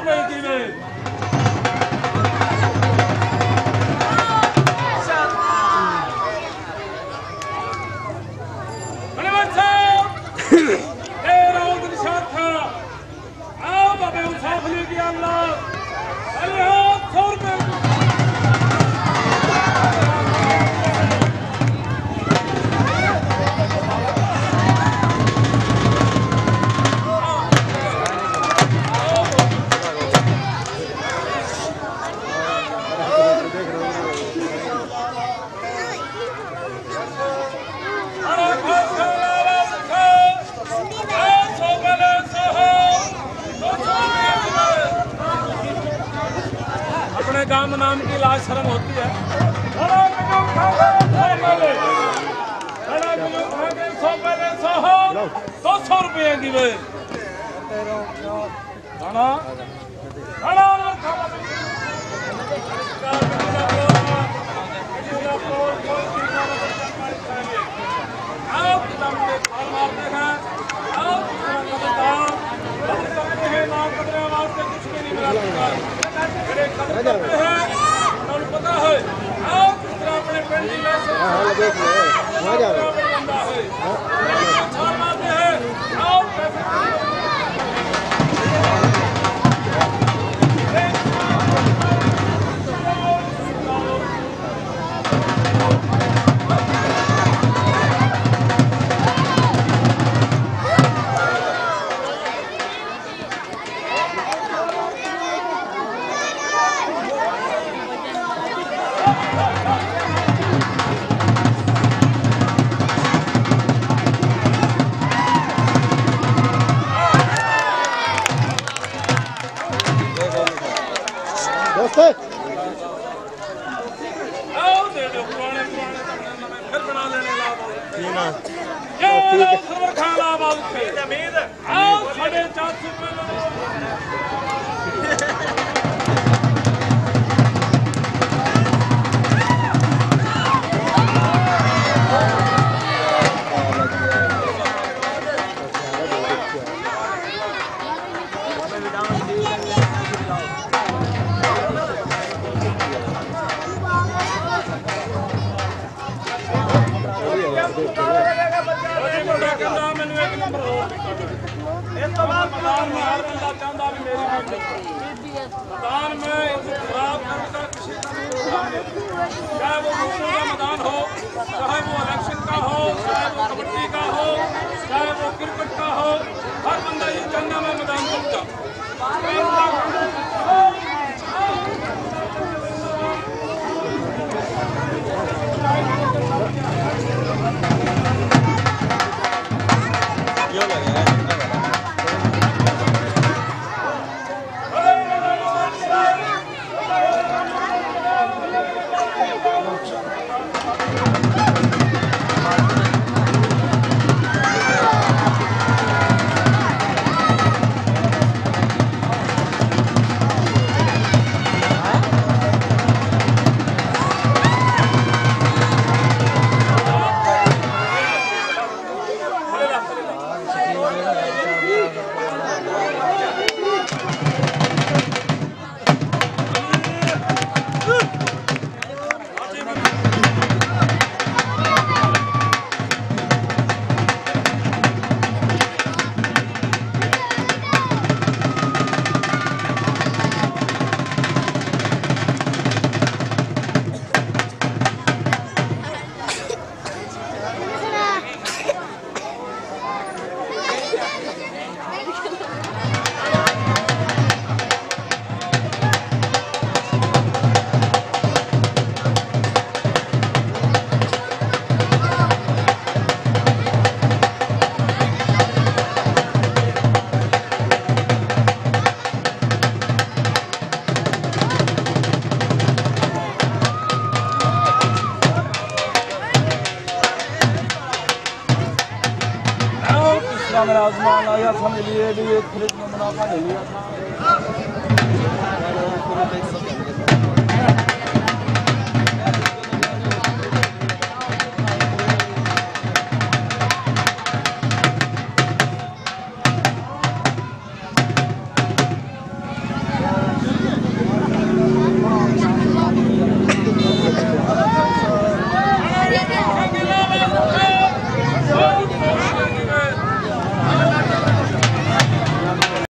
रुपए की में गांव नाम की लाज शर्म होती है। 200 रुपये की वे पता है आप अपने पेंटिंग मैदान में खराब कर किसी चाहे वो मुक्ति का मैदान हो, चाहे वो इलेक्शन का हो, चाहे वो कबड्डी का हो, चाहे वो क्रिकेट का हो, हर बंदा ये चाहना में मैदान पहुंचा। मेरा आजमान आया था, मेरे लिए भी एक फ्रिज में मुनाफा ले लिया था।